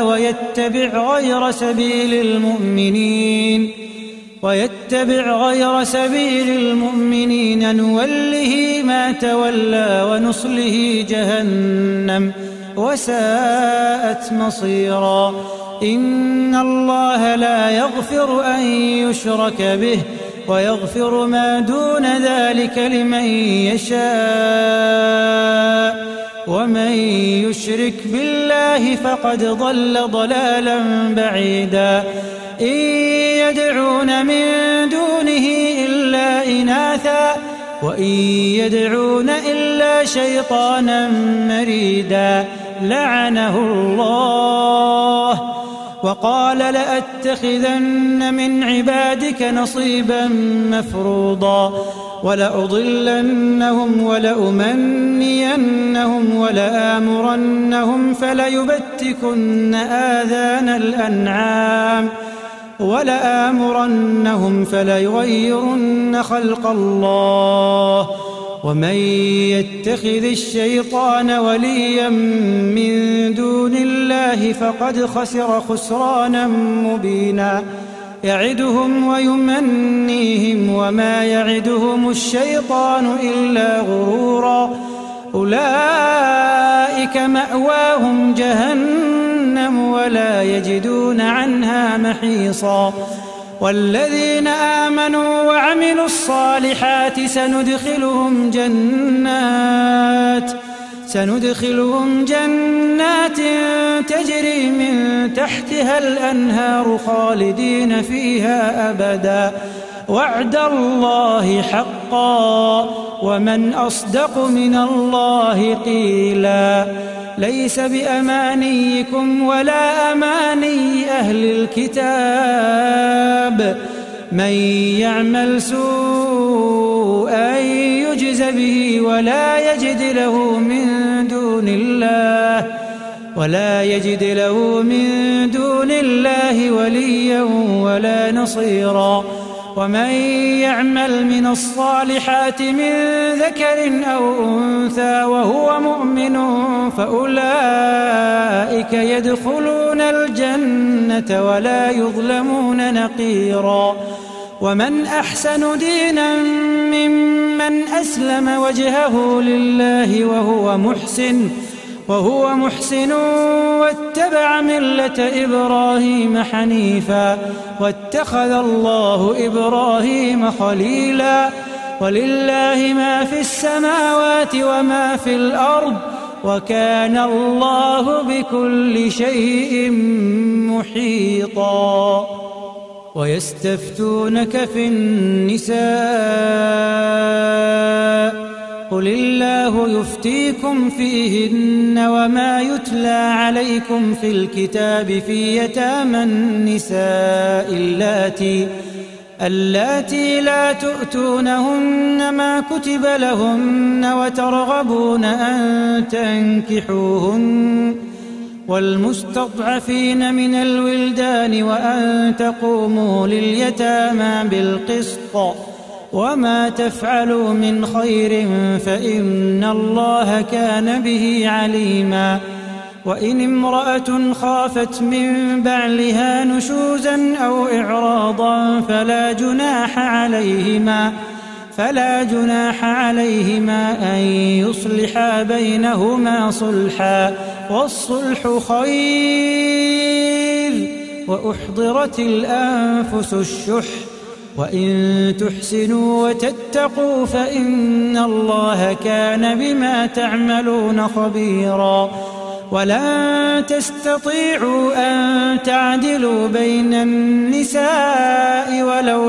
ويتبع غير سبيل المؤمنين نوله ما تولى ونصله جهنم وساءت مصيرا. إن الله لا يغفر أن يشرك به ويغفر ما دون ذلك لمن يشاء ومن يشرك بالله فقد ضل ضلالا بعيدا. إن يدعون من دونه إلا إناثا وإن يدعون إلا شيطانا مريدا لعنه الله. وقال لأتخذن من عبادك نصيبا مفروضا ولأضلنهم ولأمنينهم ولآمرنهم فليبتكن آذان الأنعام ولآمرنهم فليغيرن خلق الله. ومن يتخذ الشيطان وليا من دون الله فقد خسر خسرانا مبينا. يعدهم ويمنيهم وما يعدهم الشيطان إلا غرورا. أولئك مأواهم جهنم ولا يجدون عنها محيصا. والذين آمنوا وعملوا الصالحات سندخلهم جنات تجري من تحتها الأنهار خالدين فيها أبدا وعد الله حقا ومن أصدق من الله قيلا. ليس بأمانيكم ولا أماني أهل الكتاب من يعمل سوءا يجز به ولا يجد له من دون الله وليا ولا نصيرا. ومن يعمل من الصالحات من ذكر أو أنثى وهو مؤمن فأولئك يدخلون الجنة ولا يظلمون نقيرا. ومن أحسن دينا ممن أسلم وجهه لله وهو محسن واتبع ملة إبراهيم حنيفا واتخذ الله إبراهيم خليلا. ولله ما في السماوات وما في الأرض وكان الله بكل شيء محيطا. ويستفتونك في النساء قل الله يفتيكم فيهن وما يتلى عليكم في الكتاب في يتامى النساء اللاتي لا تؤتونهن ما كتب لهن وترغبون أن تنكحوهن والمستضعفين من الولدان وأن تقوموا لليتامى بالقسط وما تفعلوا من خير فإن الله كان به عليما. وإن امرأة خافت من بعلها نشوزا أو إعراضا فلا جناح عليهما أن يصلحا بينهما صلحا والصلح خير وأحضرت الأنفس الشح وإن تحسنوا وتتقوا فإن الله كان بما تعملون خبيرا. ولن تستطيعوا أن تعدلوا بين النساء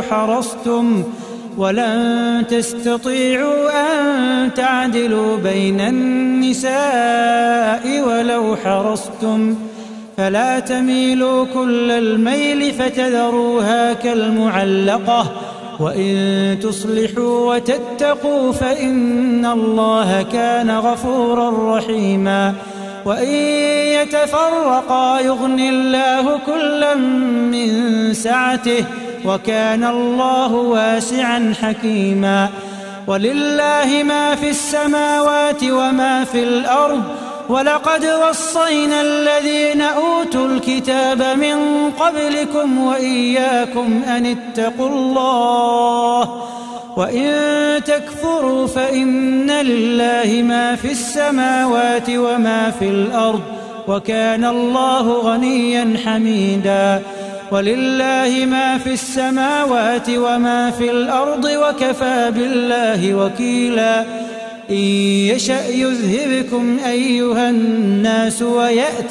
ولو حرصتم فلا تميلوا كل الميل فتذروها كالمعلقة وإن تصلحوا وتتقوا فإن الله كان غفورا رحيما. وإن يتفرقا يغن الله كلا من سعته وكان الله واسعا حكيما. ولله ما في السماوات وما في الأرض ولقد وصينا الذين أوتوا الكتاب من قبلكم وإياكم أن اتقوا الله وإن تكفروا فإن لله ما في السماوات وما في الأرض وكان الله غنيا حميدا. ولله ما في السماوات وما في الأرض وكفى بالله وكيلا. إن يشأ يذهبكم أيها الناس ويأت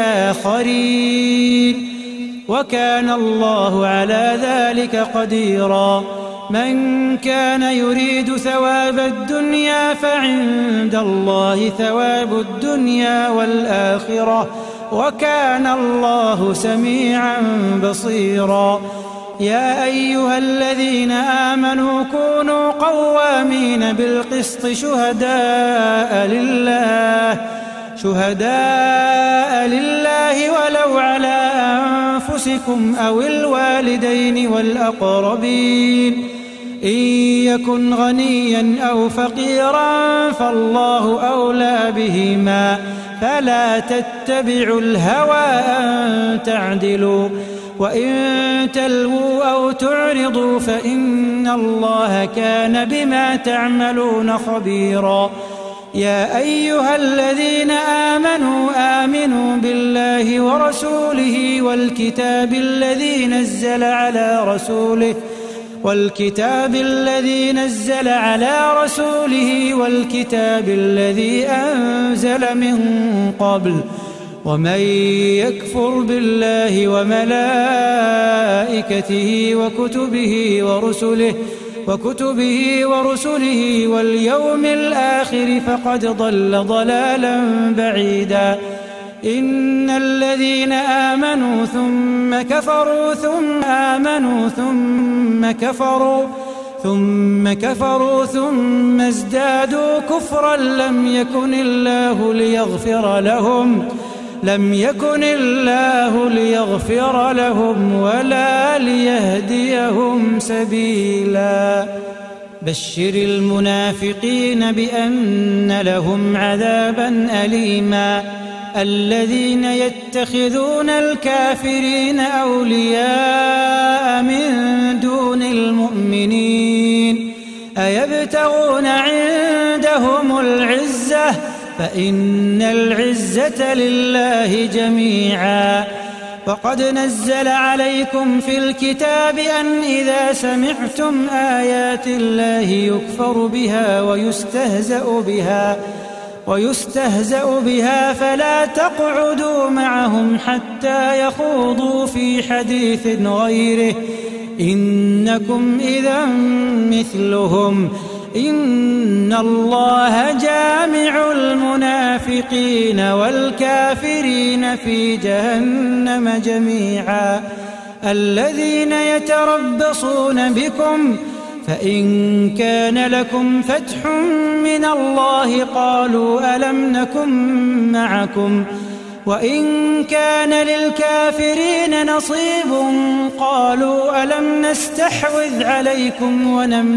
بآخرين وكان الله على ذلك قديرا. من كان يريد ثواب الدنيا فعند الله ثواب الدنيا والآخرة وكان الله سميعا بصيرا. يا أيها الذين آمنوا كونوا قوامين بالقسط شهداء لله ولو على أنفسكم أو الوالدين والأقربين إن يكن غنيا أو فقيرا فالله أولى بهما فلا تتبعوا الهوى أن تعدلوا وإن تلووا أو تعرضوا فإن الله كان بما تعملون خبيرا. يا أيها الذين آمنوا بالله ورسوله والكتاب الذي نزل على رسوله والكتاب الذي أنزل من قبل ومن يكفر بالله وملائكته وكتبه ورسله واليوم الآخر فقد ضل ضلالا بعيدا. إن الذين آمنوا ثم كفروا ثم آمنوا ثم كفروا ثم ازدادوا كفرا لم يكن الله ليغفر لهم ولا ليهديهم سبيلا. بشر المنافقين بأن لهم عذابا أليما. الذين يتخذون الكافرين أولياء من دون المؤمنين أيبتغون عندهم العزة فإن العزة لله جميعا. وقد نزل عليكم في الكتاب أن إذا سمعتم آيات الله يكفر بها ويستهزأ بها فلا تقعدوا معهم حتى يخوضوا في حديث غيره إنكم إذا مثلهم إن الله جامع المنافقين والكافرين في جهنم جميعا. الذين يتربصون بكم فإن كان لكم فتح من الله قالوا ألم نكن معكم وإن كان للكافرين نصيب قالوا ألم نستحوذ عليكم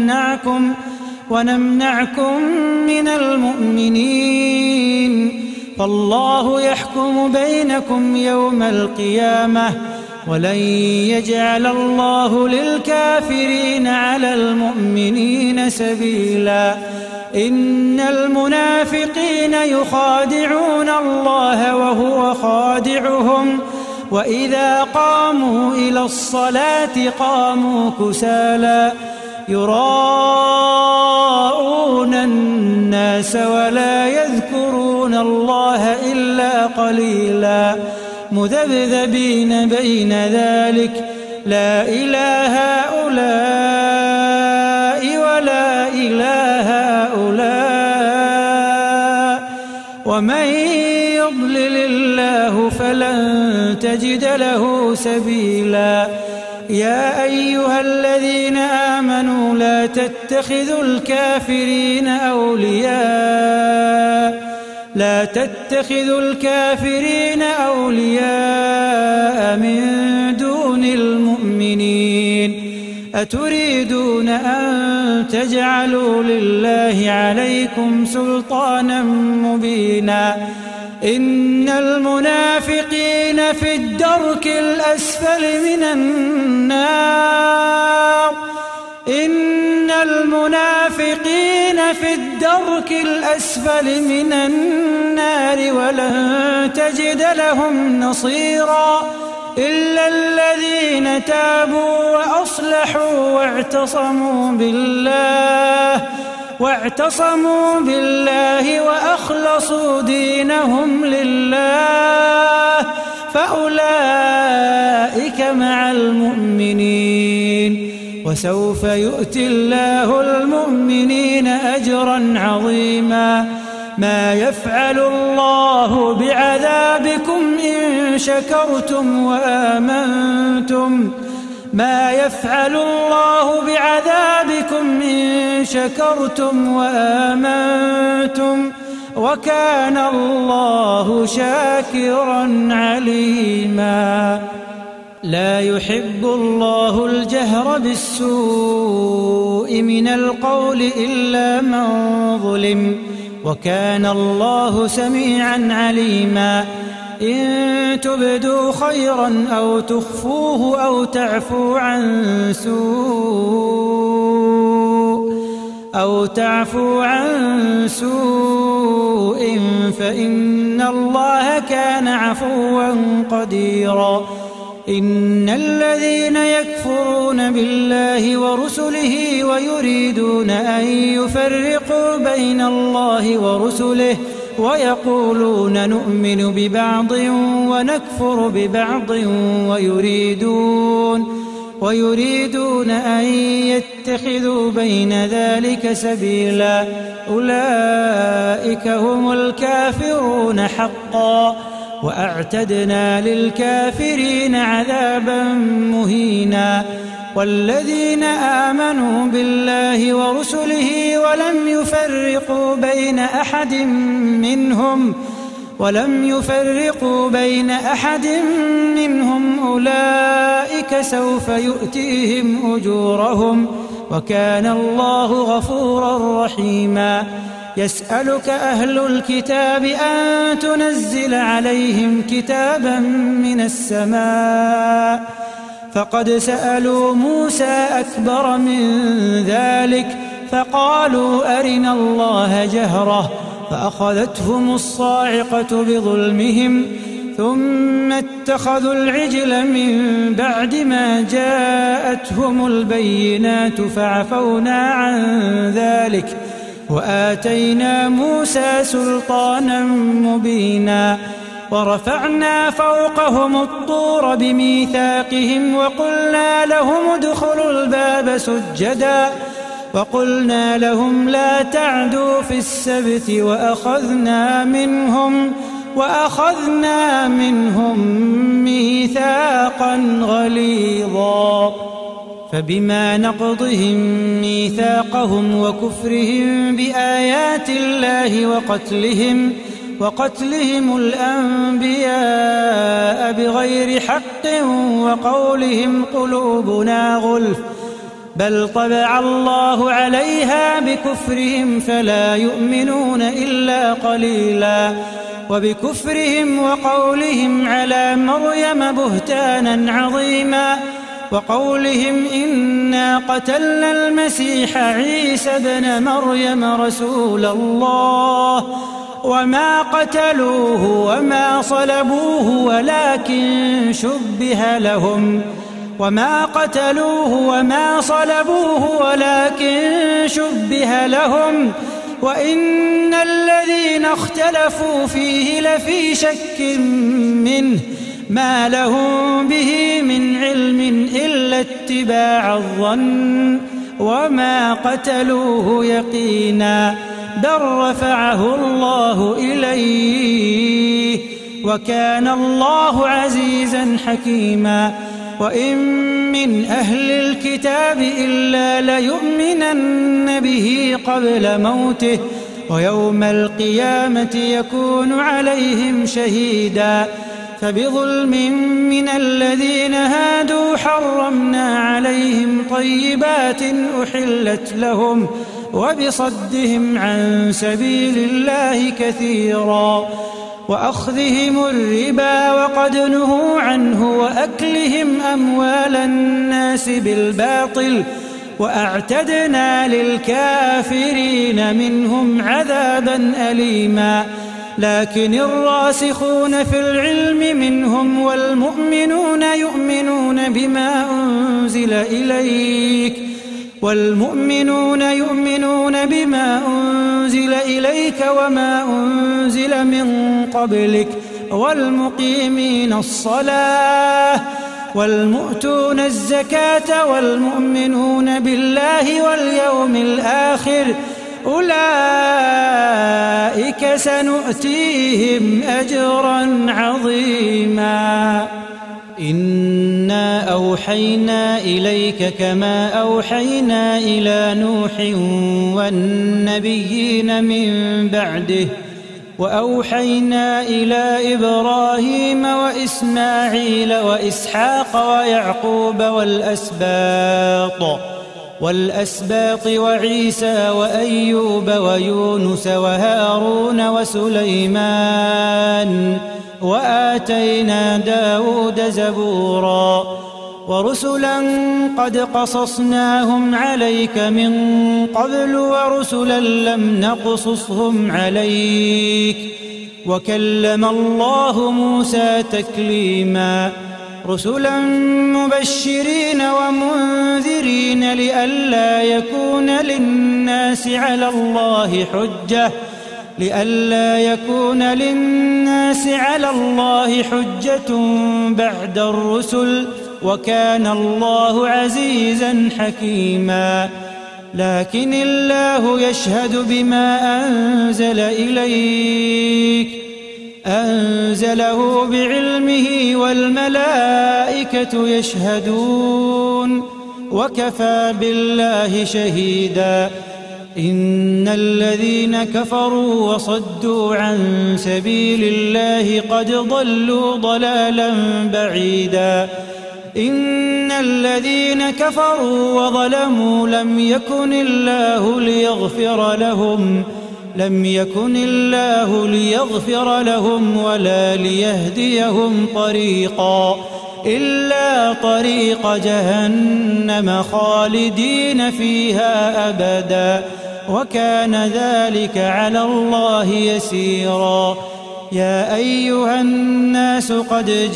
ونمنعكم من المؤمنين. فالله يحكم بينكم يوم القيامة ولن يجعل الله للكافرين على المؤمنين سبيلا. إن المنافقين يخادعون الله وهو خادعهم وإذا قاموا إلى الصلاة قاموا كسالى يراءون الناس ولا يذكرون الله إلا قليلا مذبذبين بين ذلك لا إله هؤلاء ولا إله هؤلاء ومن يضلل الله فلن تجد له سبيلا. يا أيها الذين آمنوا لا تتخذوا الكافرين أولياء من دون المؤمنين. أتريدون أن تجعلوا لله عليكم سلطانا مبينا. إن المنافقين في الدرك الأسفل من النار ولن تجد لهم نصيرا إلا الذين تابوا وأصلحوا واعتصموا بالله وأخلصوا دينهم لله فأولئك مع المؤمنين وسوف يؤتي الله المؤمنين أجرا عظيما. ما يفعل الله بعذابكم إن شكرتم وآمنتم وكان الله شاكرا عليما. لا يحب الله الجهر بالسوء من القول إلا من ظلم وكان الله سميعا عليما. إن تبدوا خيرا أو تخفوه أو تعفوا عن سوء فإن الله كان عفوا قديرا. إن الذين يكفرون بالله ورسله ويريدون أن يفرقوا بين الله ورسله ويقولون نؤمن ببعض ونكفر ببعض ويريدون أن يتخذوا بين ذلك سبيلا أولئك هم الكافرون حقا وأعتدنا للكافرين عذابا مهينا. والذين آمنوا بالله ورسله ولم يفرقوا بين أحد منهم أولئك سوف يؤتيهم أجورهم وكان الله غفورا رحيما. يسألك أهل الكتاب أن تنزل عليهم كتابا من السماء فقد سألوا موسى أكبر من ذلك فقالوا أرنا الله جهرة فأخذتهم الصاعقة بظلمهم ثم اتخذوا العجل من بعد ما جاءتهم البينات فعفونا عن ذلك وآتينا موسى سلطانا مبينا. ورفعنا فوقهم الطور بميثاقهم وقلنا لهم ادخلوا الباب سجدا وقلنا لهم لا تعدوا في السبت وأخذنا منهم ميثاقا غليظا فبما نقضهم ميثاقهم وكفرهم بآيات الله وقتلهم الأنبياء بغير حق وقولهم قلوبنا غلف بل طبع الله عليها بكفرهم فلا يؤمنون إلا قليلا وبكفرهم وقولهم على مريم بهتانا عظيما وقولهم إنا قتلنا المسيح عيسى ابن مريم رسول الله وما قتلوه وما صلبوه ولكن شبه لهم وإن الذين اختلفوا فيه لفي شك منه ما لهم به من علم إلا اتباع الظن وما قتلوه يقينا بل رفعه الله إليه وكان الله عزيزا حكيما وإن من أهل الكتاب إلا ليؤمنن به قبل موته ويوم القيامة يكون عليهم شهيدا فبظلم من الذين هادوا حرمنا عليهم طيبات أحلت لهم وبصدهم عن سبيل الله كثيرا وأخذهم الربا وقد نهوا عنه وأكلهم أموال الناس بالباطل وأعتدنا للكافرين منهم عذابا أليما لكن الراسخون في العلم منهم والمؤمنون يؤمنون بما أنزل إليك وما أنزل من قبلك والمقيمين الصلاة والمؤتون الزكاة والمؤمنون بالله واليوم الآخر أولئك سنؤتيهم أجرا عظيما إنا أوحينا إليك كما أوحينا إلى نوح والنبيين من بعده وأوحينا إلى إبراهيم وإسماعيل وإسحاق ويعقوب والأسباط وعيسى وأيوب ويونس وهارون وسليمان وآتينا داود زبورا ورسلا قد قصصناهم عليك من قبل ورسلا لم نقصصهم عليك وكلم الله موسى تكليما رسلا مبشرين ومنذرين لئلا يكون للناس على الله حجة بعد الرسل وكان الله عزيزا حكيما لكن الله يشهد بما أنزل إليك أنزله بعلمه والملائكة يشهدون وكفى بالله شهيدا إن الذين كفروا وصدوا عن سبيل الله قد ضلوا ضلالا بعيدا إن الذين كفروا وظلموا لم يكن الله ليغفر لهم ولا ليهديهم طريقا إلا طريق جهنم خالدين فيها أبدا وكان ذلك على الله يسيرا يا أيها الناس قد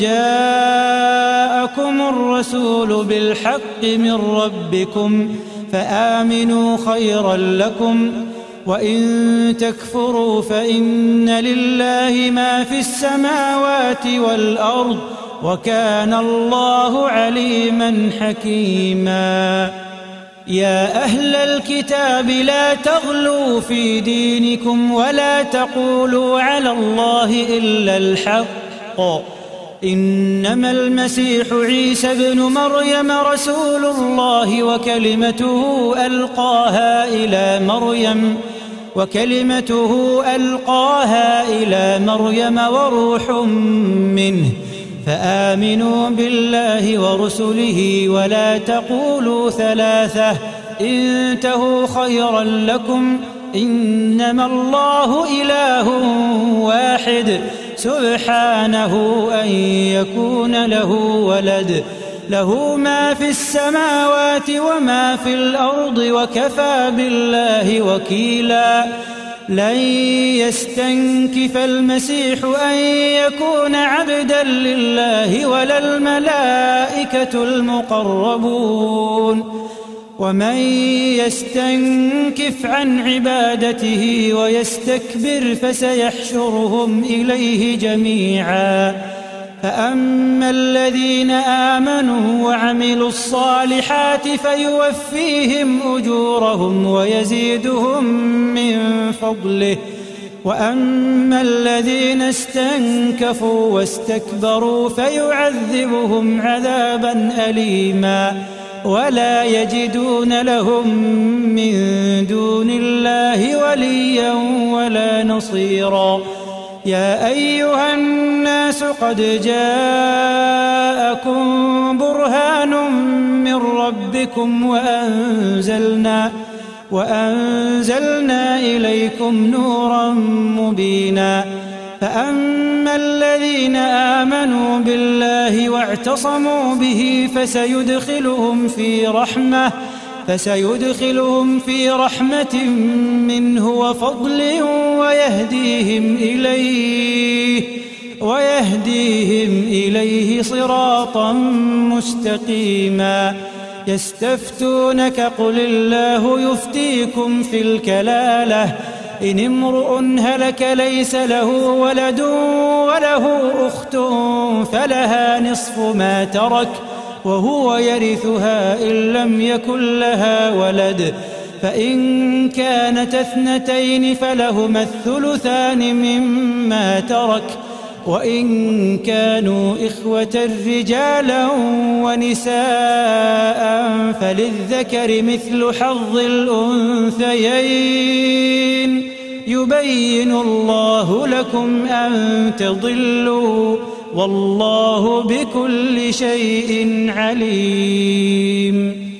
جاءكم الرسول بالحق من ربكم فآمنوا خيرا لكم وإن تكفروا فإن لله ما في السماوات والأرض وكان الله عليما حكيما يا أهل الكتاب لا تغلوا في دينكم ولا تقولوا على الله إلا الحق إنما المسيح عيسى ابن مريم رسول الله وكلمته ألقاها إلى مريم وروح منه فآمنوا بالله ورسله ولا تقولوا ثلاثة انتهوا خيرا لكم إنما الله إله واحد سبحانه أن يكون له ولد له ما في السماوات وما في الأرض وكفى بالله وكيلا لن يستنكف المسيح أن يكون عبدا لله ولا الملائكة المقربون ومن يستنكف عن عبادته ويستكبر فسيحشرهم إليه جميعا فأما الذين آمنوا وعملوا الصالحات فيوفيهم أجورهم ويزيدهم من فضله وأما الذين استنكفوا واستكبروا فيعذبهم عذابا أليما ولا يجدون لهم من دون الله وليا ولا نصيرا يا أيها الناس قد جاءكم برهان من ربكم وأنزلنا إليكم نورا مبينا فأما الذين آمنوا بالله واعتصموا به فسيدخلهم في رحمة منه وفضل ويهديهم إليه صراطا مستقيما يستفتونك قل الله يفتيكم في الكلالة إن امرؤ هلك ليس له ولد وله أخت فلها نصف ما ترك وهو يرثها إن لم يكن لها ولد فإن كانت اثنتين فلهما الثلثان مما ترك وإن كانوا إخوة رجالا ونساء فللذكر مثل حظ الأنثيين يبين الله لكم أن تضلوا والله بكل شيء عليم